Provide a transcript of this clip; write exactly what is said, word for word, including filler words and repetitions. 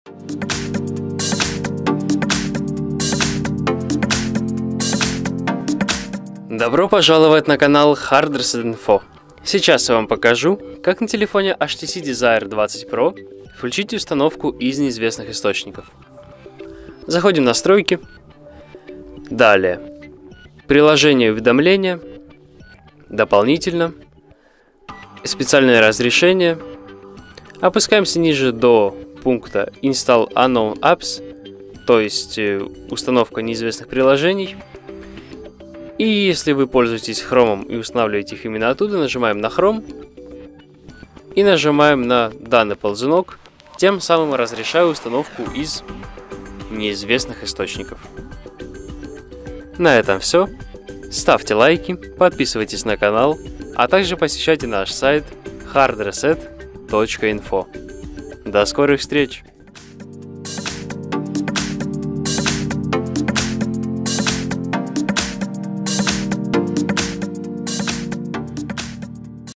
Добро пожаловать на канал Hard Reset Info. Сейчас я вам покажу, как на телефоне эйч ти си Desire двадцать про включить установку из неизвестных источников. Заходим в настройки. Далее. Приложение уведомления. Дополнительно. Специальное разрешение. Опускаемся ниже до пункта Install Unknown Apps, то есть установка неизвестных приложений. И если вы пользуетесь Chrome и устанавливаете их именно оттуда, нажимаем на Chrome и нажимаем на данный ползунок, тем самым разрешаю установку из неизвестных источников. На этом все. Ставьте лайки, подписывайтесь на канал, а также посещайте наш сайт hard reset точка info. До скорых встреч!